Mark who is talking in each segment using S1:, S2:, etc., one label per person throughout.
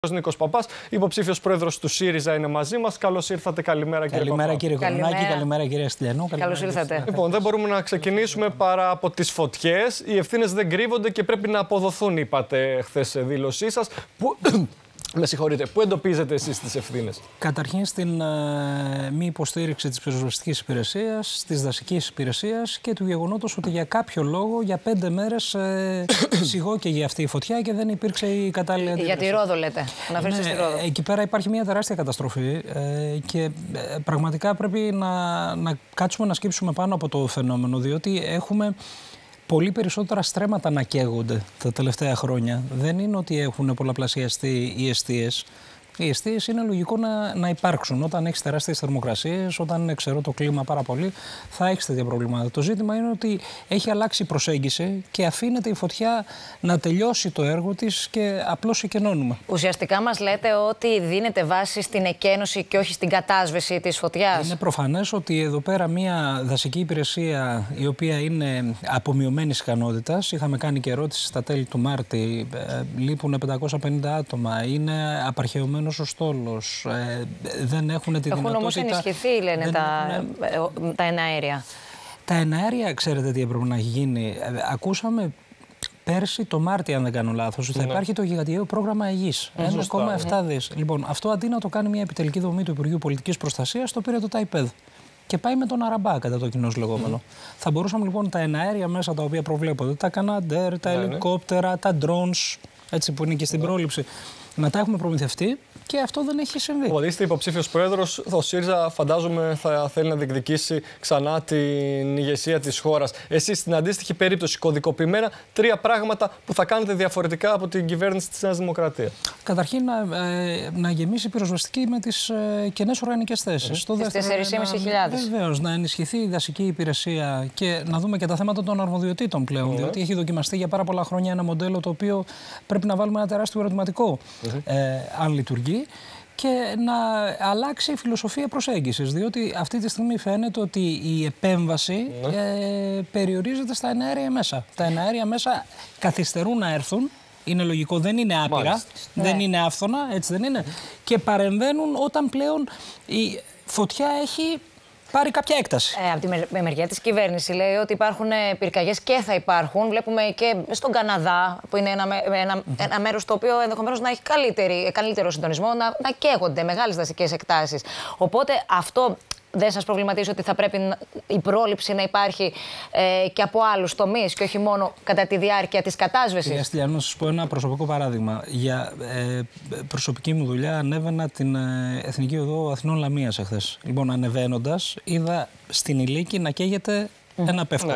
S1: Νίκος Παπάς, υποψήφιος πρόεδρος του ΣΥΡΙΖΑ, είναι μαζί μας. Καλώς ήρθατε. Καλημέρα, κύριε Παπά.
S2: Καλημέρα, κύριε Κολονάκη. Καλημέρα, κυρία Στυλιανού.
S3: Καλώς ήρθατε.
S1: Λοιπόν, δεν μπορούμε να ξεκινήσουμε παρά από τις φωτιές. Οι ευθύνες δεν κρύβονται και πρέπει να αποδοθούν, είπατε χθες σε δήλωσή σας. Με συγχωρείτε, πού εντοπίζετε εσείς τις ευθύνες?
S2: Καταρχήν στην μη υποστήριξη της πυροσβεστικής υπηρεσίας, της δασικής υπηρεσίας και του γεγονότος ότι για κάποιο λόγο για 5 μέρες σιγόκαιγε αυτή η φωτιά και δεν υπήρξε η κατάλληλη αντίδραση.
S3: Για τη Ρόδο λέτε, να αφήσετε στη Ρόδο.
S2: Εκεί πέρα υπάρχει μια τεράστια καταστροφή και πραγματικά πρέπει να κάτσουμε να σκύψουμε πάνω από το φαινόμενο, διότι έχουμε πολύ περισσότερα στρέμματα να καίγονται τα τελευταία χρόνια. Δεν είναι ότι έχουν πολλαπλασιαστεί οι εστίες. Οι εστίες είναι λογικό να υπάρξουν. Όταν έχεις τεράστιες θερμοκρασίες, όταν είναι ξερό το κλίμα πάρα πολύ, θα έχεις τέτοια προβλήματα. Το ζήτημα είναι ότι έχει αλλάξει η προσέγγιση και αφήνεται η φωτιά να τελειώσει το έργο της και απλώς εκενώνουμε.
S3: Ουσιαστικά μας λέτε ότι δίνεται βάση στην εκένωση και όχι στην κατάσβεση της φωτιάς.
S2: Είναι προφανές ότι εδώ πέρα μια δασική υπηρεσία η οποία είναι απομειωμένης ικανότητας. Είχαμε κάνει και ερώτηση στα τέλη του Μάρτη. Λείπουν 550 άτομα. Είναι απαρχαιωμένος ο στόλος, δεν έχουν τη δυνατότητα.
S3: Έχουν όμως ενισχυθεί, λένε, τα εναέρια.
S2: Τα εναέρια, ξέρετε τι έπρεπε να έχει γίνει? Ακούσαμε πέρσι το Μάρτιο, αν δεν κάνω λάθος, ότι θα υπάρχει το γιγαντιαίο πρόγραμμα Αιγής. 1,7 δις. Λοιπόν, αυτό αντί να το κάνει μια επιτελική δομή του Υπουργείου Πολιτικής Προστασίας, το πήρε το ΤΑΙΠΕΔ. Και πάει με τον Αραμπά, κατά το κοινώς λεγόμενο. Θα μπορούσαμε λοιπόν τα εναέρια μέσα τα οποία προβλέπονται, τα Καναντέρ, τα ελικόπτερα, τα drones, έτσι που είναι και στην πρόληψη, να τα έχουμε προμηθευτεί και αυτό δεν έχει συμβεί.
S1: Οπότε είστε υποψήφιος πρόεδρος. Ο ΣΥΡΙΖΑ, φαντάζομαι, θα θέλει να διεκδικήσει ξανά την ηγεσία της χώρας. Εσείς, στην αντίστοιχη περίπτωση, κωδικοποιημένα, 3 πράγματα που θα κάνετε διαφορετικά από την κυβέρνηση της Νέας Δημοκρατίας.
S2: Καταρχήν, να γεμίσει η πυροσβεστική με τις κενές οργανικές θέσεις.
S3: Τις 4.500.
S2: Βεβαίως, να ενισχυθεί η δασική υπηρεσία και να δούμε και τα θέματα των αρμοδιοτήτων πλέον. Διότι έχει δοκιμαστεί για πάρα πολλά χρόνια ένα μοντέλο το οποίο πρέπει να βάλουμε ένα τεράστιο ερωτηματικό. Αν λειτουργεί, και να αλλάξει η φιλοσοφία προσέγγισης, διότι αυτή τη στιγμή φαίνεται ότι η επέμβαση περιορίζεται στα εναέρια μέσα. Τα εναέρια μέσα καθυστερούν να έρθουν, είναι λογικό, δεν είναι άπειρα, δεν είναι άφθονα, έτσι δεν είναι, και παρεμβαίνουν όταν πλέον η φωτιά έχει πάρει κάποια έκταση.
S3: Από τη μεριά της κυβέρνησης λέει ότι υπάρχουν πυρκαγιές και θα υπάρχουν. Βλέπουμε και στον Καναδά, που είναι ένα μέρος το οποίο ενδεχομένως να έχει καλύτερο συντονισμό, να καίγονται μεγάλες δασικές εκτάσεις. Οπότε αυτό δεν σας προβληματίζει ότι θα πρέπει η πρόληψη να υπάρχει και από άλλους τομείς και όχι μόνο κατά τη διάρκεια της κατάσβεσης?
S2: Κυρία Στυλιανού, να σας πω ένα προσωπικό παράδειγμα. Για προσωπική μου δουλειά ανέβαινα την Εθνική Οδό Αθηνών Λαμίας εχθές. Λοιπόν, ανεβαίνοντας, είδα στην Ηλίκη να καίγεται ένα πεύκο.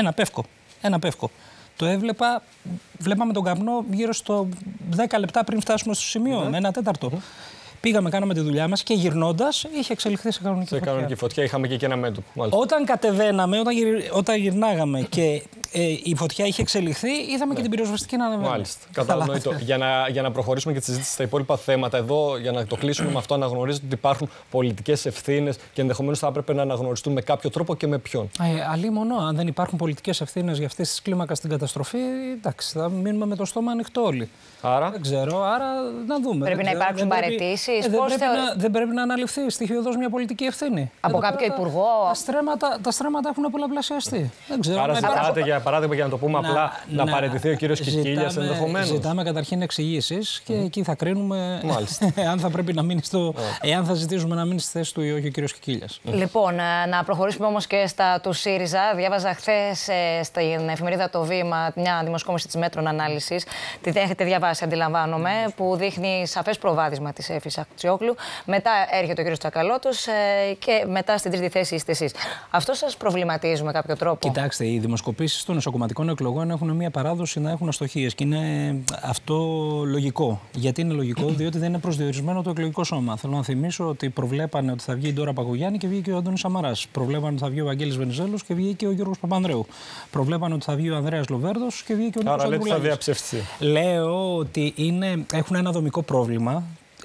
S2: Ένα πεύκο. Το βλέπαμε τον καπνό γύρω στο 10 λεπτά πριν φτάσουμε στο σημείο, με 1/4. Πήγαμε, κάναμε τη δουλειά μας και γυρνώντας είχε εξελιχθεί σε κανονική φωτιά. Σε κανονική
S1: φωτιά, είχαμε και ένα μέτωπο.
S2: Όταν κατεβαίναμε, όταν γυρνάγαμε και η φωτιά είχε εξελιχθεί, είδαμε και την πυροσβεστική να ανεβαίνει.
S1: Μάλιστα. Κατανοητό. Για να προχωρήσουμε και τη συζήτηση στα υπόλοιπα θέματα, εδώ για να το κλείσουμε με αυτό, αναγνωρίζετε ότι υπάρχουν πολιτικές ευθύνες και ενδεχομένως θα έπρεπε να αναγνωριστούν με κάποιο τρόπο και με ποιον?
S2: Αλλήμονο, αν δεν υπάρχουν πολιτικές ευθύνες για αυτές τις κλίμακες στην καταστροφή, εντάξει, θα μείνουμε με το στόμα ανοιχτό όλοι.
S1: Άρα?
S2: Δεν ξέρω, άρα να δούμε.
S3: Πρέπει να υπάρξουν παραιτήσεις.
S2: Δεν πρέπει να αναλυφθεί στοιχειοδός μια πολιτική ευθύνη.
S3: Από κάποιο υπουργό?
S2: Τα στρέμματα έχουν πολλαπλασιαστεί. Δεν ξέρω.
S1: Άρα ζητάτε, για παράδειγμα, για να το πούμε απλά, να παραιτηθεί ο κύριος Κικίλιας ενδεχομένως?
S2: Ζητάμε καταρχήν εξηγήσεις και εκεί θα κρίνουμε αν θα πρέπει να μείνει εάν θα ζητήσουμε να μείνει στη θέση του ή όχι ο κύριος Κικίλιας.
S3: Λοιπόν, να προχωρήσουμε όμως και στα του ΣΥΡΙΖΑ. Διάβαζα χθες στην εφημερίδα Το Βήμα μια δημοσκόπηση της Μέτρων Ανάλυσης. Την έχετε διαβάσει, αντιλαμβάνομαι, που δείχνει σαφές προβάδισμα της Εύης Αξιόγλου. Μετά έρχεται ο κύριος Τσακαλώτος και μετά στην τρίτη θέση είστε εσείς. Αυτό σας προβληματίζει με κάποιο τρόπο?
S2: Κοιτάξτε, οι δημοσκοπήσεις των εσωκομματικών εκλογών έχουν μια παράδοση να έχουν αστοχίες και είναι αυτό λογικό. Γιατί είναι λογικό? Διότι δεν είναι προσδιορισμένο το εκλογικό σώμα. Θέλω να θυμίσω ότι προβλέπανε ότι θα βγει η Ντόρα Πακογιάννη και βγήκε ο Αντώνης Σαμαράς. Προβλέπανε ότι θα βγει ο Βαγγέλης Βενιζέλος και βγήκε ο Γιώργος Παπανδρέου. Προβλέπανε ότι θα βγει ο Ανδρέας Λοβέρδος και βγήκε ο Νίκος Ανδρουλάκης.
S1: Άρα λέτε θα διαψευστεί.
S2: Λέω ότι έχουν ένα δομικό πρόβλημα.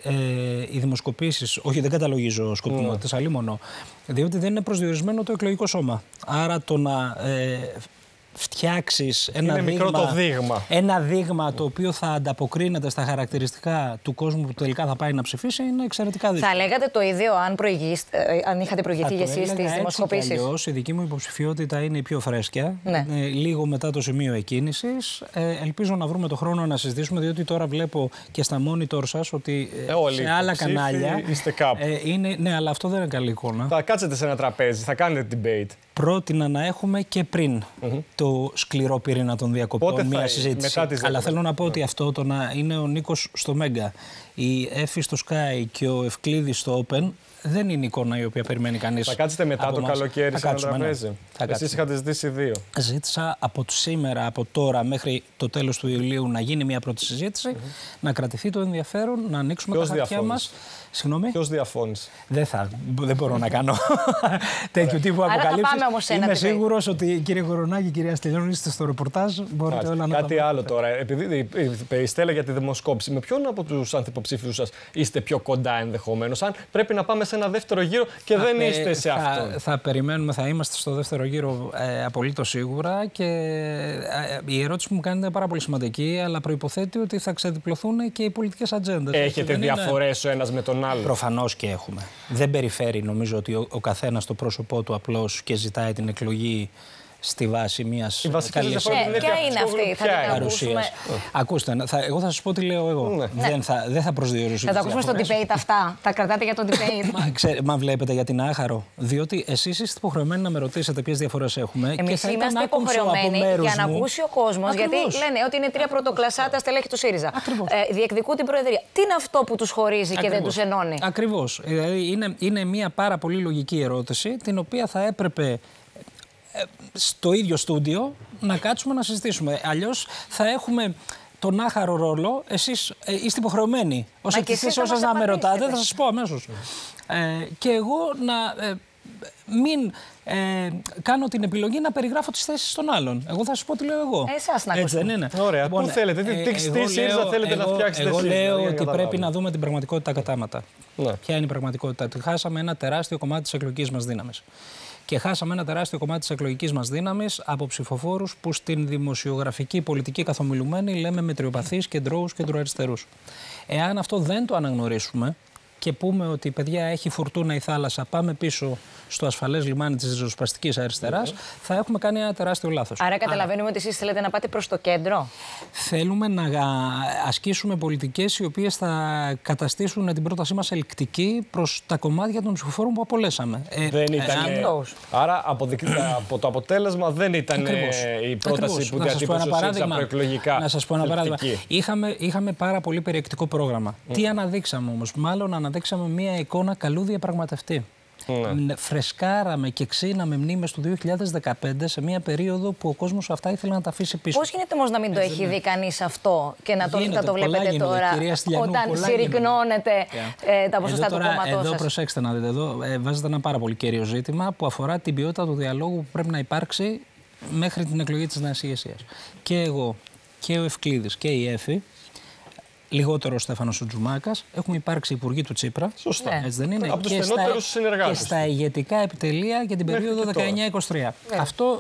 S2: Οι δημοσκοπήσεις, όχι, δεν καταλογίζω σκοπιμότητες, αλλήμονο, διότι δεν είναι προσδιορισμένο το εκλογικό σώμα. Άρα το να φτιάξεις ένα δείγμα το οποίο θα ανταποκρίνεται στα χαρακτηριστικά του κόσμου που τελικά θα πάει να ψηφίσει, είναι εξαιρετικά δύσκολο.
S3: Θα λέγατε το ίδιο αν είχατε προηγηθεί εσείς στις δημοσκοπήσεις?
S2: Αλλιώς, η δική μου υποψηφιότητα είναι η πιο φρέσκια, λίγο μετά το σημείο εκκίνησης. Ελπίζω να βρούμε το χρόνο να συζητήσουμε, διότι τώρα βλέπω και στα monitor σας ότι σε άλλα κανάλια
S1: είστε κάπου.
S2: Ναι, αλλά αυτό δεν είναι καλή εικόνα.
S1: Θα κάτσετε σε ένα τραπέζι, θα κάνετε debate.
S2: Πρότεινα να έχουμε και πριν το σκληρό πυρήνα των διακοπών μια συζήτηση. Αλλά θέλω να πω ότι αυτό το να είναι ο Νίκος στο Μέγκα, η Εφη στο Sky και ο Ευκλήδης στο Open δεν είναι εικόνα η οποία περιμένει κανείς.
S1: Θα κάτσετε μετά το καλοκαίρι σε ένα τραπέζι? Εσείς είχατε ζητήσει 2.
S2: Ζήτησα από σήμερα, από τώρα μέχρι το τέλος του Ιουλίου να γίνει μια πρώτη συζήτηση, να κρατηθεί το ενδιαφέρον, να ανοίξουμε τα χαρτιά μας. Συγγνώμη.
S1: Ποιος διαφώνησε?
S2: Δεν μπορώ να κάνω τέτοιου τύπου αποκαλύψεις. Είμαι σίγουρος ότι, κύριε Κορονάκη, κυρία Στυλιανού, είστε στο ρεπορτάζ. Μπορείτε όλα να
S1: κάτι άλλο τώρα. Επειδή η Στέλλα για τη δημοσκόπηση, με ποιον από τους ανθυποψήφιους σας είστε πιο κοντά ενδεχομένως? Αν πρέπει να πάμε σε ένα δεύτερο γύρο και δεν είστε σε αυτό.
S2: Θα περιμένουμε, θα είμαστε στο δεύτερο γύρο απολύτως σίγουρα. Και η ερώτηση που μου κάνετε είναι πάρα πολύ σημαντική, αλλά προϋποθέτει ότι θα ξεδιπλωθούν και οι πολιτικές ατζέντες.
S1: Έχετε διαφορές ο ένας με τον άλλο?
S2: Προφανώς και έχουμε. Δεν περιφέρει, νομίζω, ότι ο καθένας το πρόσωπό του απλώς και ζητάει την εκλογή στη βάση μιας καλής
S3: ποια είναι αυτή, θα την ακούσουμε?
S2: Ακούστε, εγώ θα σας πω τι λέω εγώ. Δεν θα προσδιορίσω.
S3: Θα τα ακούσουμε στο debate αυτά. Τα κρατάτε για το debate?
S2: Μα βλέπετε γιατί είναι άχαρο? Διότι εσείς είστε υποχρεωμένοι να με ρωτήσετε ποιες διαφορές έχουμε.
S3: Εμείς είμαστε υποχρεωμένοι για να ακούσει ο κόσμος. Γιατί λένε ότι είναι 3 πρωτοκλασσά τα στελέχη του ΣΥΡΙΖΑ. Διεκδικούν την Προεδρία. Τι είναι αυτό που τους χωρίζει και δεν τους ενώνει?
S2: Ακριβώς. Δηλαδή είναι μια πάρα πολύ λογική ερώτηση, την οποία θα έπρεπε στο ίδιο στούντιο να κάτσουμε να συζητήσουμε. Αλλιώς θα έχουμε τον άχαρο ρόλο. Εσείς είστε υποχρεωμένοι ως εκτιστές όσας να με ρωτάτε, θα σας πω αμέσως. Και εγώ να μην κάνω την επιλογή να περιγράφω τις θέσεις των άλλων. Εγώ θα σας πω τι λέω εγώ.
S3: Εσάς να
S2: έτσι δεν είναι?
S1: Ωραία. Πού θέλετε, τι ΣΥΡΙΖΑ θέλετε να φτιάξετε?
S2: Εγώ λέω ότι πρέπει να δούμε την πραγματικότητα κατάματα. Ποια είναι η πραγματικότητα? Ότι χάσαμε ένα τεράστιο κομμάτι της εκλογικής μας δύναμης. Και χάσαμε ένα τεράστιο κομμάτι της εκλογικής μας δύναμης από ψηφοφόρους που στην δημοσιογραφική πολιτική καθομιλουμένη λέμε μετριοπαθείς, κεντρώους, κεντροαριστερούς. Εάν αυτό δεν το αναγνωρίσουμε και πούμε ότι παιδιά έχει φουρτούνα η θάλασσα, πάμε πίσω στο ασφαλές λιμάνι της ριζοσπαστικής αριστεράς, θα έχουμε κάνει ένα τεράστιο λάθος.
S3: Άρα καταλαβαίνουμε ότι εσείς θέλετε να πάτε προς το κέντρο.
S2: Θέλουμε να ασκήσουμε πολιτικές οι οποίες θα καταστήσουν την πρότασή μας ελκτική προς τα κομμάτια των ψηφοφόρων που απολέσαμε.
S1: Δεν ήταν. Άρα από το αποτέλεσμα δεν ήταν η πρόταση που διατύπωσε ο ΣΥΡΙΖΑ προεκλογικά.
S2: Να σας πω ένα παράδειγμα. Είχαμε πάρα πολύ περιεκτικό πρόγραμμα. Τι αναδείξαμε όμως? Μάλλον αναδείξαμε μια εικόνα καλού διαπραγματευτή. Φρεσκάραμε και ξύναμε μνήμες του 2015 σε μια περίοδο που ο κόσμος αυτά ήθελε να τα αφήσει πίσω.
S3: Πώς γίνεται όμως να μην το έχει δει κανείς αυτό και να το βλέπετε τώρα, όταν συρρυκνώνεται τα ποσοστά του κόμματός σας?
S2: Εδώ προσέξτε να δείτε, εδώ βάζετε ένα πάρα πολύ κέριο ζήτημα που αφορά την ποιότητα του διαλόγου που πρέπει να υπάρξει μέχρι την εκλογή της νέας ηγεσίας. Και εγώ και ο Ευκλήδης και η Εφη, λιγότερο ο Στέφανος ο Τζουμάκας, έχουμε υπάρξει υπουργοί του Τσίπρα.
S1: Σωστά.
S2: Έτσι δεν είναι?
S1: Από τους στενότερους συνεργάτες.
S2: Και στα ηγετικά επιτελεία για την περίοδο 19-23. Αυτό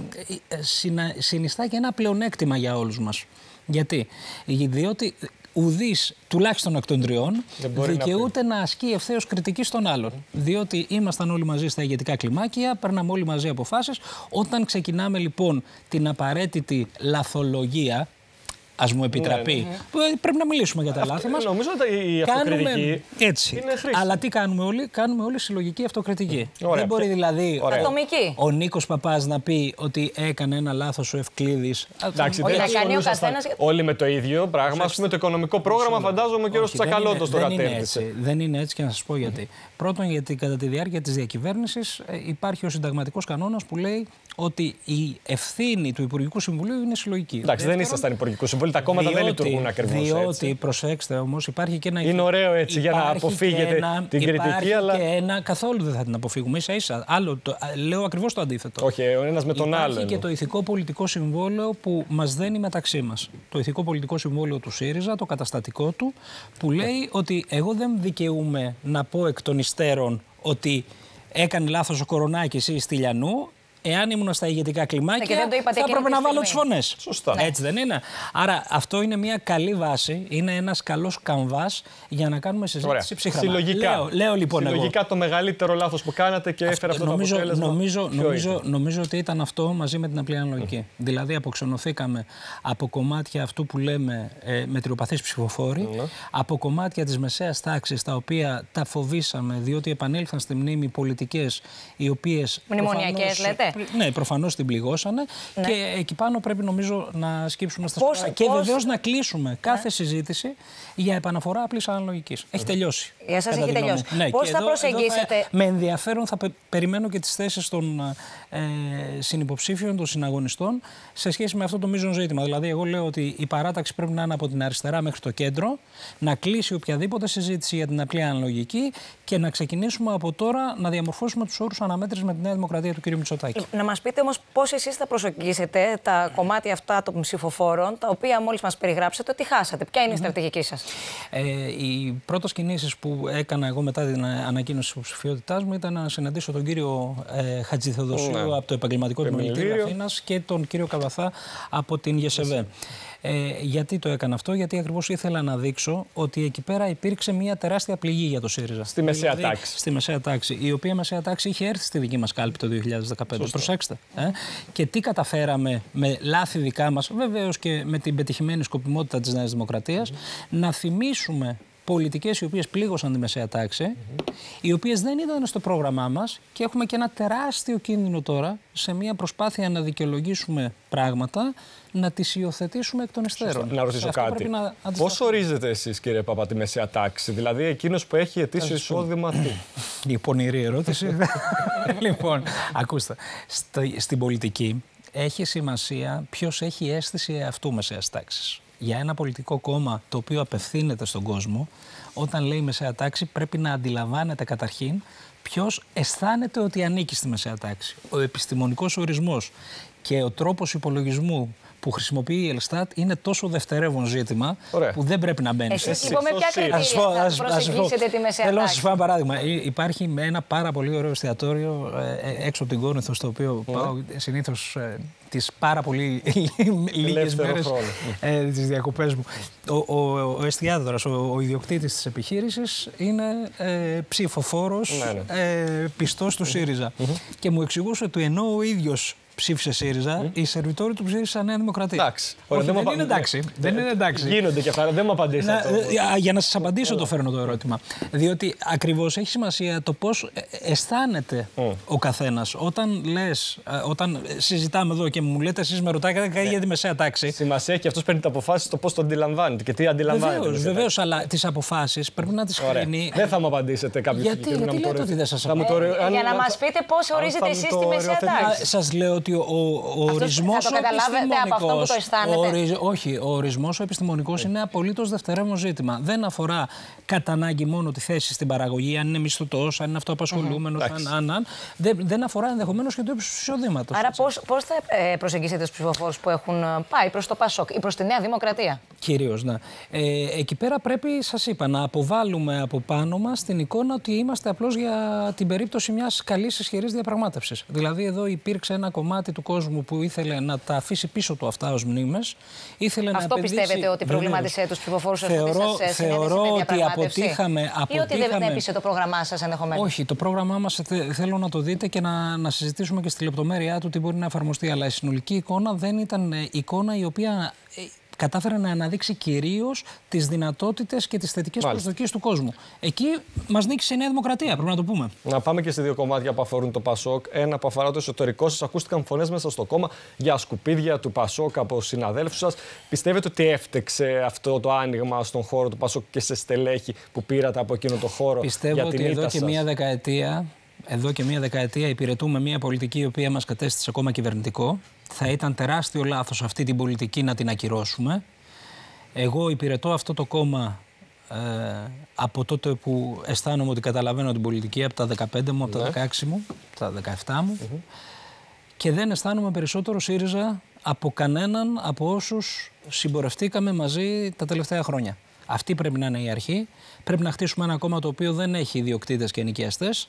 S2: συνιστά και ένα πλεονέκτημα για όλους μας. Γιατί? Διότι ουδής, τουλάχιστον εκ των τριών, δικαιούται να ασκεί ευθέως κριτική στον άλλον. Διότι ήμασταν όλοι μαζί στα ηγετικά κλιμάκια, παίρναμε όλοι μαζί αποφάσεις. Όταν ξεκινάμε λοιπόν την απαραίτητη λαθολογία, ας μου επιτραπεί, πρέπει να μιλήσουμε για τα λάθη μας.
S1: Νομίζω ότι η αυτοκριτική
S2: έτσι.
S1: είναι χρήσιμη.
S2: Αλλά τι κάνουμε όλοι? Κάνουμε όλοι συλλογική αυτοκριτική. Δεν μπορεί δηλαδή ο Νίκος Παπάς να πει ότι έκανε ένα λάθος ο Ευκλήδης.
S1: Εντάξει, δεν ασχολούσασταν όλοι με το ίδιο πράγμα. Ας πούμε το οικονομικό πρόγραμμα, φαντάζομαι και ο Τσακαλώτος το κατέρτισε.
S2: Δεν είναι έτσι και να σας πω γιατί. Πρώτον, γιατί κατά τη διάρκεια της διακυβέρνησης υπάρχει ο συνταγματικός κανόνας που λέει ότι η ευθύνη του Υπουργικού Συμβουλίου είναι συλλογική.
S1: Εντάξει, δεν ήσασταν Υπουργικού Συμβουλίου, τα κόμματα δεν λειτουργούν ακριβώς έτσι.
S2: Διότι, προσέξτε όμως, υπάρχει και ένα.
S1: Είναι ωραίο έτσι για να αποφύγετε την κριτική, αλλά.
S2: Καθόλου δεν θα την αποφύγουμε. Ίσα-ίσα. Λέω ακριβώς το αντίθετο.
S1: Όχι, ο ένας με τον άλλον.
S2: Υπάρχει και το ηθικό πολιτικό συμβόλαιο που μας δένει μεταξύ μας. Το ηθικό πολιτικό συμβόλαιο του ΣΥΡΙΖΑ, το καταστατικό του, που λέει ότι εγώ δεν δικαιούμαι να πω εκ των υστέρων ότι έκανε λάθος ο Κορονάκης ή η Στυλιανού. εάν ήμουν στα ηγετικά κλιμάκια,
S3: θα
S2: έπρεπε να βάλω τις φωνές.
S1: Σωστά.
S2: Έτσι δεν είναι? Άρα αυτό είναι μια καλή βάση, είναι ένας καλός καμβάς για να κάνουμε συζήτηση ψύχραμα.
S1: Συλλογικά.
S2: Λέω λοιπόν
S1: συλλογικά το μεγαλύτερο λάθος που κάνατε και έφερε αυτό το αποτέλεσμα.
S2: Νομίζω ότι ήταν αυτό μαζί με την απλή αναλογική. Δηλαδή αποξενωθήκαμε από κομμάτια αυτού που λέμε μετριοπαθείς ψηφοφόροι, από κομμάτια της μεσαίας τάξης τα οποία τα φοβήσαμε διότι επανήλθαν στη μνήμη πολιτικές οι οποίες.
S3: Μνημονιακές λέτε.
S2: Ναι, προφανώς την πληγώσανε και εκεί πάνω πρέπει νομίζω να σκύψουμε στα σωστά. Και βεβαίως να κλείσουμε κάθε συζήτηση για επαναφορά απλής αναλογικής. Έχει τελειώσει.
S3: Για σας έχει τελειώσει.
S2: Ναι,
S3: πώς θα προσεγγίσετε.
S2: Με ενδιαφέρον θα περιμένω και τις θέσεις των συνυποψήφιων, των συναγωνιστών σε σχέση με αυτό το μείζον ζήτημα. Δηλαδή, εγώ λέω ότι η παράταξη πρέπει να είναι από την αριστερά μέχρι το κέντρο, να κλείσει οποιαδήποτε συζήτηση για την απλή αναλογική και να ξεκινήσουμε από τώρα να διαμορφώσουμε τους όρους αναμέτρησης με τη Νέα Δημοκρατία του κ. Μητσοτάκη.
S3: Να μας πείτε όμως πώς εσείς θα προσεγγίσετε τα κομμάτια αυτά των ψηφοφόρων, τα οποία μόλις μας περιγράψατε ότι χάσατε. Ποια είναι η στρατηγική σας?
S2: Οι πρώτες κινήσεις που έκανα εγώ μετά την ανακοίνωση της υποψηφιότητάς μου ήταν να συναντήσω τον κύριο Χατζηθεοδοσίου από το Επαγγελματικό Επιμελητήριο Αθήνας και τον κύριο Καβαθά από την ΓΕΣΕΒΕ. Γιατί το έκανα αυτό? Γιατί ακριβώς ήθελα να δείξω ότι εκεί πέρα υπήρξε μια τεράστια πληγή για το ΣΥΡΙΖΑ.
S1: Στη μεσαία τάξη.
S2: Στη μεσαία τάξη. Η οποία μεσαία τάξη είχε έρθει στη δική μας κάλπη το 2015. Προσέξτε. Και τι καταφέραμε με λάθη δικά μας, βεβαίως και με την πετυχημένη σκοπιμότητα της Νέας Δημοκρατίας, να θυμίσουμε πολιτικές οι οποίες πλήγωσαν τη μεσαία τάξη, οι οποίες δεν ήταν στο πρόγραμμά μας και έχουμε και ένα τεράστιο κίνδυνο τώρα σε μια προσπάθεια να δικαιολογήσουμε πράγματα, να τις υιοθετήσουμε εκ των υστέρων.
S1: Να ρωτήσω κάτι. Πώς ορίζετε εσείς, κύριε Παπα, τη μεσαία τάξη? Δηλαδή, εκείνος που έχει ετήσιο εισόδημα τι?
S2: Η πονηρή ερώτηση. Λοιπόν, ακούστε. Στην πολιτική έχει σημασία ποιος έχει αίσθηση εαυτού μεσαίας τάξης. Για ένα πολιτικό κόμμα το οποίο απευθύνεται στον κόσμο, όταν λέει μεσαία τάξη, πρέπει να αντιλαμβάνεται καταρχήν ποιος αισθάνεται ότι ανήκει στη μεσαία τάξη. Ο επιστημονικός ορισμός και ο τρόπος υπολογισμού που χρησιμοποιεί η Ελστάτ είναι τόσο δευτερεύον ζήτημα που δεν πρέπει να μπαίνει.
S3: Εσείς λοιπόν με ποια κριτήρια θα προσεγγίσετε τη μεσαία τάξη?
S2: Θέλω να σας πω ένα παράδειγμα. Υπάρχει ένα πάρα πολύ ωραίο εστιατόριο έξω από την Κόρινθο, στο οποίο πάω συνήθως τις πάρα πολύ λίγες μέρες τις διακοπές μου. Ο εστιατόρας, ο ιδιοκτήτης της επιχείρησης είναι ψηφοφόρος πιστός του ΣΥΡΙΖΑ. Και μου εξηγούσε ότι ενώ ο ίδιος ψήφισε ΣΥΡΙΖΑ, οι σερβιτόροι του ψήφισαν Νέα Δημοκρατία.
S1: Εντάξει.
S2: Δεν είναι εντάξει.
S1: Γίνονται και αυτά, δεν μου απαντήσατε.
S2: Για να σας απαντήσω το φέρνω το ερώτημα. Διότι ακριβώς έχει σημασία το πώς αισθάνεται ο καθένας. Όταν συζητάμε εδώ και μου λέτε εσείς με ρωτάτε για τη μεσαία τάξη.
S1: Σημασία έχει αυτός παίρνει τις αποφάσεις το πώς το αντιλαμβάνεται και τι αντιλαμβάνεται.
S2: Βεβαίως, αλλά τις αποφάσεις πρέπει να τις κρίνει.
S1: Δεν θα μου απαντήσετε κάποιο
S2: συγκεκριμένο. Γιατί λέτε ότι δεν σας απαντήσω?
S3: Για να μας πείτε πώς ορίζετε εσείς τη μεσαία τάξη.
S2: Σας λέω ότι ο ορισμός ο ορισμός ο επιστημονικός είναι απολύτως δευτερεύον ζήτημα. Δεν αφορά κατά ανάγκη μόνο τη θέση στην παραγωγή, αν είναι μισθωτός, αν είναι αυτοαπασχολούμενος, δεν αφορά ενδεχομένως και το ύψος του εισοδήματος.
S3: Άρα πώς θα προσεγγίσετε τους ψηφοφόρους που έχουν πάει προς το ΠΑΣΟΚ ή προς τη Νέα Δημοκρατία?
S2: Κυρίως, ναι. Εκεί πέρα πρέπει, σας είπα, να αποβάλουμε από πάνω μας την εικόνα ότι είμαστε απλώς για την περίπτωση μιας καλής ισχυρής διαπραγμάτευσης. Δηλαδή, εδώ υπήρξε ένα κομμάτι του κόσμου που ήθελε να τα αφήσει πίσω του αυτά ως μνήμες. Αυτό
S3: πιστεύετε ότι προβλημάτισε τους ψηφοφόρους σας ότι σας
S2: θεωρώ ότι αποτύχαμε.
S3: Ή ότι δεν έπεισε το πρόγραμμά σας ενδεχομένως?
S2: Όχι, το πρόγραμμά μας θέλω να το δείτε και να συζητήσουμε και στη λεπτομέρειά του τι μπορεί να εφαρμοστεί. Αλλά η συνολική εικόνα δεν ήταν εικόνα η οποία κατάφερε να αναδείξει κυρίως τις δυνατότητες και τις θετικές προσδοκίες του κόσμου. Εκεί μας νίκησε η Νέα Δημοκρατία, πρέπει να το πούμε. Να
S1: πάμε και σε δύο κομμάτια που αφορούν το ΠΑΣΟΚ. Ένα που αφορά το εσωτερικό σας. Ακούστηκαν φωνές μέσα στο κόμμα για σκουπίδια του ΠΑΣΟΚ από συναδέλφους σας. Πιστεύετε ότι έφτεξε αυτό το άνοιγμα στον χώρο του ΠΑΣΟΚ και σε στελέχη που πήρατε από εκείνο το χώρο?
S2: Πιστεύω ότι εδώ και μία δεκαετία υπηρετούμε μία πολιτική η οποία μας κατέστησε ακόμα κυβερνητικό. Θα ήταν τεράστιο λάθος αυτή την πολιτική να την ακυρώσουμε. Εγώ υπηρετώ αυτό το κόμμα από τότε που αισθάνομαι ότι καταλαβαίνω την πολιτική, από τα 15 μου, από τα 16 μου, τα 17 μου. Και δεν αισθάνομαι περισσότερο ΣΥΡΙΖΑ από κανέναν από όσους συμπορευτήκαμε μαζί τα τελευταία χρόνια. Αυτή πρέπει να είναι η αρχή. Πρέπει να χτίσουμε ένα κόμμα το οποίο δεν έχει ιδιοκτήτες και ενοικιαστές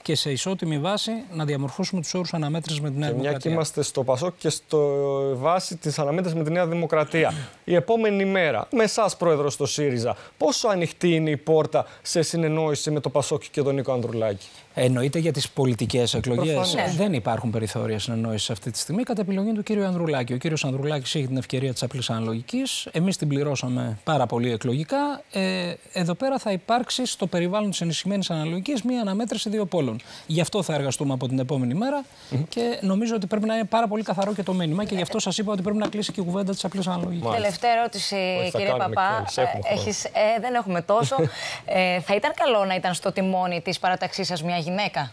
S2: και σε ισότιμη βάση να διαμορφώσουμε τους όρους αναμέτρησης με τη Νέα Δημοκρατία.
S1: Μια και είμαστε στο Πασόκ και στο βάση της αναμέτρησης με τη Νέα Δημοκρατία. Η επόμενη μέρα, με εσάς πρόεδρο στο ΣΥΡΙΖΑ, πόσο ανοιχτή είναι η πόρτα σε συνεννόηση με το Πασόκ και τον Νίκο Ανδρουλάκη?
S2: Εννοείται για τις πολιτικές εκλογές.
S1: Προφανώς.
S2: Δεν υπάρχουν περιθώρια συνεννόησης αυτή τη στιγμή κατά επιλογή του κύριου Ανδρουλάκη. Ο κύριος Ανδρουλάκης έχει την ευκαιρία της απλής αναλογικής. Εμείς την πληρώσαμε πάρα πολύ εκλογικά. Εδώ πέρα θα υπάρξει στο περιβάλλον της ενισχυμένης αναλογικής μία αναμέτρηση δύο πόλων. Γι' αυτό θα εργαστούμε από την επόμενη μέρα και νομίζω ότι πρέπει να είναι πάρα πολύ καθαρό και το μήνυμα. Και γι' αυτό σας είπα ότι πρέπει να κλείσει και η κουβέντα της απλής αναλογικής.
S3: Τελευταία ερώτηση, κύριε Παπά. Δεν έχουμε τόσο. Θα ήταν καλό να ήταν στο τιμόνι της παράταξής σας μια γυναίκα?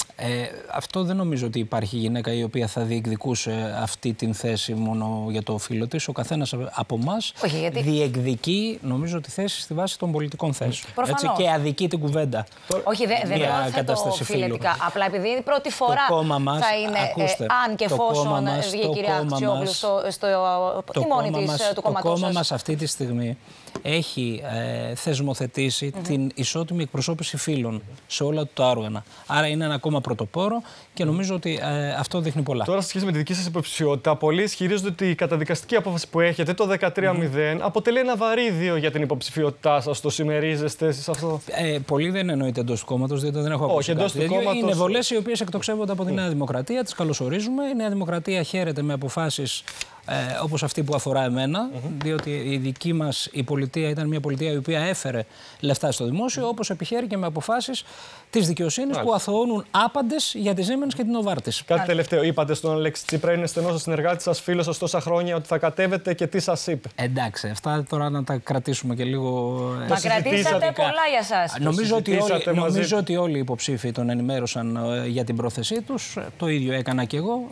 S2: Αυτό δεν νομίζω ότι υπάρχει γυναίκα η οποία θα διεκδικούσε αυτή την θέση μόνο για το φύλο της. Ο καθένας από εμάς διεκδικεί, νομίζω, τη θέση στη βάση των πολιτικών θέσεων. Έτσι, και αδικεί την κουβέντα.
S3: Όχι, δεν το φιλετικά. Απλά επειδή είναι η πρώτη φορά θα είναι, αν και εφόσον βγει η κυρία Αξιόγλου στο τιμόνι του κόμματος σας.
S2: Το κόμμα μας αυτή τη στιγμή έχει θεσμοθετήσει την ισότιμη εκπροσώπηση φύλων σε όλα τα όργανα. Άρα είναι ένα κόμμα πρωτοπόρο και νομίζω ότι αυτό δείχνει πολλά.
S1: Τώρα, σε σχέση με τη δική σας υποψηφιότητα, πολλοί ισχυρίζονται ότι η καταδικαστική απόφαση που έχετε, το 13-0, αποτελεί ένα βαρύδιο για την υποψηφιότητά σας. Το συμμερίζεστε σε αυτό?
S2: Πολλοί δεν εννοείται εντός του κόμματος, διότι δεν έχω ακούσει. Είναι βολές οι οποίες εκτοξεύονται από τη Νέα Δημοκρατία, τις καλωσορίζουμε. Η Νέα Δημοκρατία χαίρεται με αποφάσεις όπως αυτή που αφορά εμένα, διότι η δική μας η πολιτεία ήταν μια πολιτεία η οποία έφερε λεφτά στο δημόσιο, όπως επιχαίρει και με αποφάσεις της δικαιοσύνης που αθωώνουν άπαντες για τη Siemens και την Novartis.
S1: Κάτι τελευταίο. Είπατε στον Αλέξη Τσίπρα, είναι στενός συνεργάτης σας, φίλος σας τόσα χρόνια, ότι θα κατέβετε και τι σας είπε?
S2: Εντάξει, αυτά τώρα να τα κρατήσουμε και λίγο.
S3: Μα κρατήσατε πολλά για σας.
S2: Νομίζω ότι όλοι οι υποψήφοι τον ενημέρωσαν για την πρόθεσή τους. Το ίδιο έκανα και εγώ.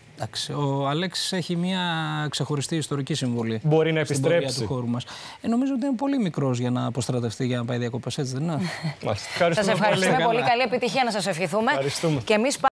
S2: Ο Αλέξης έχει μια ξεχωριστή ιστορική συμβολή.
S1: Μπορεί να επιστρέψει
S2: του χώρου μας. Νομίζω ότι είναι πολύ μικρός για να αποστρατευτεί, για να πάει διακοπές, έτσι δεν είναι?
S3: Σας ευχαριστούμε πολύ. Καλή επιτυχία να σας ευχηθούμε.
S1: Ευχαριστούμε.
S3: Και εμείς